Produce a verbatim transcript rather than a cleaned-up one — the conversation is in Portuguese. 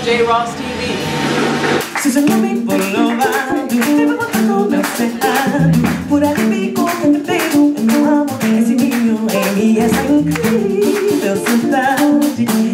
J Ross T V. Se você não me for louvado, viva você no meu cerrado. Por ali ficou perfeito, meu amor. Esse ninho em mim, essa incrível cidade.